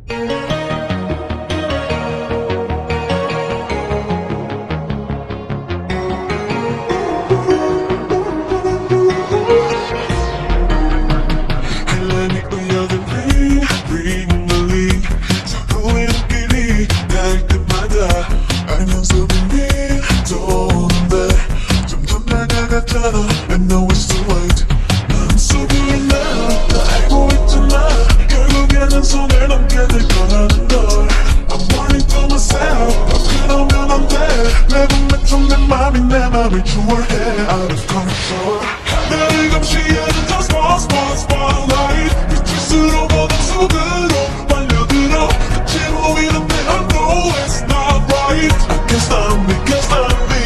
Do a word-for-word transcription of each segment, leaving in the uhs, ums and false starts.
And now it's too late. 난 속으로 나 알고 있잖아. 결국에는 손을 넘게 될 거라는 걸. I'm worried to myself. 그러면 안 돼. 내 맘에 좀 내 맘이 내 맘을 좋아해. Out of control. 내 감시에는 just one spot spotlight. 빛일수록 어둠 속으로 빨려들어. 끝이 보이는데 I know it's not right. I can't stop me, can't stop me.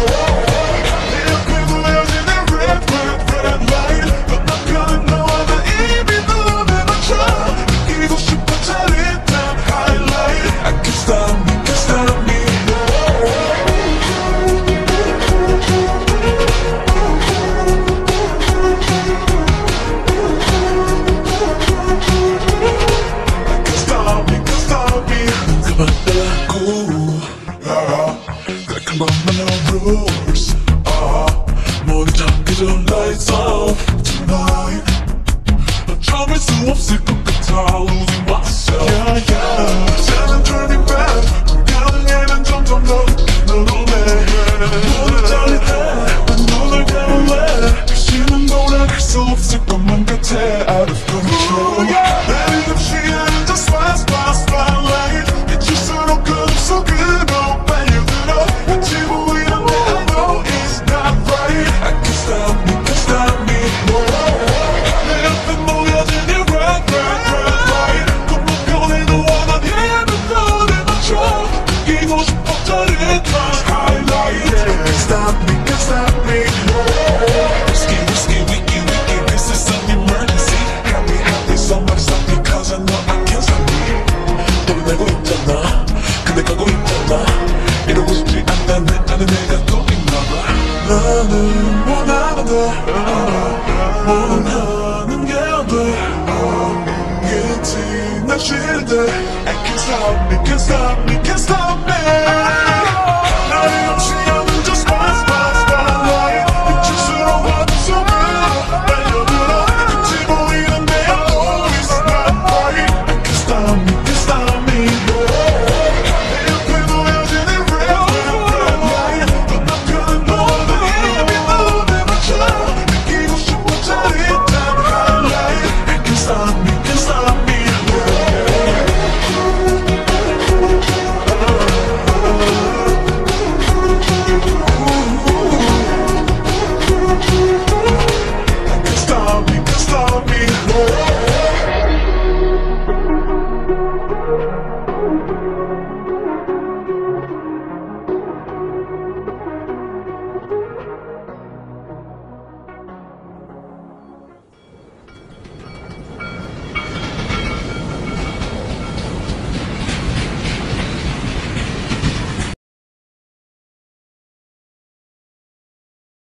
Rules, uh, 모두 잠기죠. Lights off tonight. 넌 참을 수 없을 것 같아. Losing myself. Yeah, yeah. 나는 turning back. 불가능해는 점점 더 널 오네. 모두 짜릿해. 난 눈을 감을래. 다시는 돌아갈 수 없을 것만 같아. Out of control. 내 이름 시야는 just fast, fast, spotlight. 빛일수록 그 속으로 빨려들어. 같이 보이는 Stop me, can't stop me. Risky, risky, wicky, wicky. This is an emergency. Happy, happy, somebody stop me, cause I know I can't stop me. 너를 내고 있잖아. 근데 가고 있잖아. 이러고 싶지 않다. 내 안에 내가 또 있나봐. 나는 원하는데 원하는 게 안 돼. 끝이 난 싫은데 I can't stop me, can't stop me.